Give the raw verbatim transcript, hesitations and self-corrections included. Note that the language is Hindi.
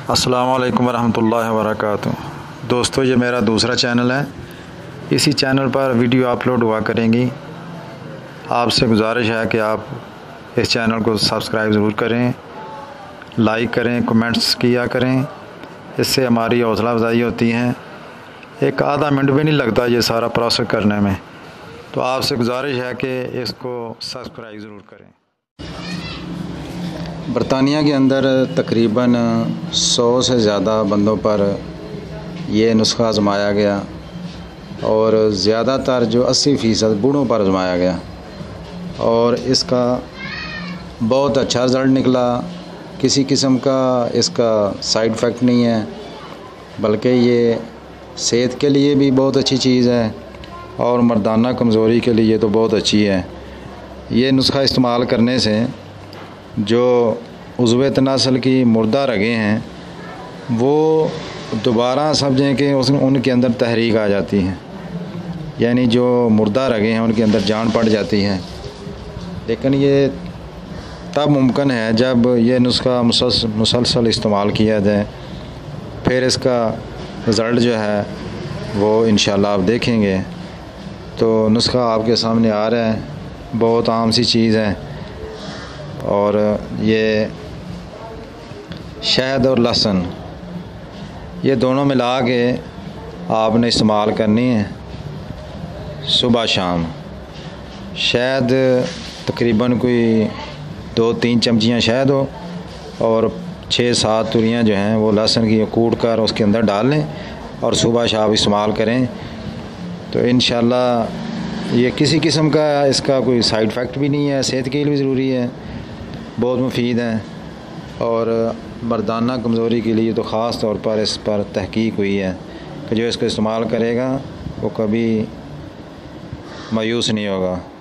अस्सलाम वालेकुम रहमतुल्लाहि व बरकातुहू। दोस्तों, ये मेरा दूसरा चैनल है। इसी चैनल पर वीडियो अपलोड हुआ करेंगी। आपसे गुजारिश है कि आप इस चैनल को सब्सक्राइब ज़रूर करें, लाइक करें, कमेंट्स किया करें। इससे हमारी हौसला अफजाई होती है। एक आधा मिनट भी नहीं लगता ये सारा प्रोसेस करने में, तो आपसे गुजारिश है कि इसको सब्सक्राइब ज़रूर करें। बरतानिया के अंदर तकरीबन सौ से ज़्यादा बंदों पर यह नुस्खा आजमाया गया और ज़्यादातर जो अस्सी फ़ीसद बूढ़ों पर आजमाया गया और इसका बहुत अच्छा रिज़ल्ट निकला। किसी किस्म का इसका साइड इफ़ेक्ट नहीं है, बल्कि ये सेहत के लिए भी बहुत अच्छी चीज़ है और मर्दाना कमज़ोरी के लिए तो बहुत अच्छी है। ये नुस्खा इस्तेमाल करने से जो उज़्वे तनासल की मुर्दा रगें हैं वो दोबारा समझें कि उस उनके अंदर तहरीक आ जाती है, यानी जो मुर्दा रगें हैं उनके अंदर जान पड़ जाती है। लेकिन ये तब मुमकिन है जब ये नुस्खा मुसलसल इस्तेमाल किया जाए, फिर इसका रिज़ल्ट जो है वो इंशाल्लाह आप देखेंगे। तो नुस्खा आपके सामने आ रहा है, बहुत आम सी चीज़ है और ये शहद और लहसुन ये दोनों मिला के आपने इस्तेमाल करनी है सुबह शाम। शहद तकरीबन कोई दो तीन चमचियाँ शहद हो और छः सात तुरियाँ जो हैं वो लहसुन की कूट कर उसके अंदर डाल लें और सुबह शाम इस्तेमाल करें। तो इंशाल्लाह ये किसी किस्म का इसका कोई साइड इफ़ेक्ट भी नहीं है, सेहत के लिए भी ज़रूरी है, बहुत मुफीद है और मर्दाना कमज़ोरी के लिए तो ख़ास तौर पर इस पर तहकीक हुई है कि जो इसको इस्तेमाल करेगा वो कभी मायूस नहीं होगा।